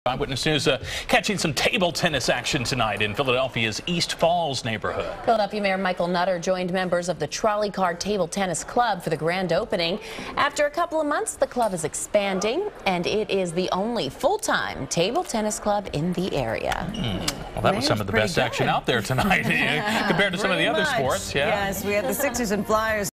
Eyewitness News catching some table tennis action tonight in Philadelphia's East Falls neighborhood. Philadelphia Mayor Michael Nutter joined members of the Trolley Table Tennis Club for the grand opening. After a couple of months, the club is expanding, and it is the only full-time table tennis club in the area. Well, that was some of the best action out there tonight compared to some of the other sports. Yes, we had the Sixers and Flyers.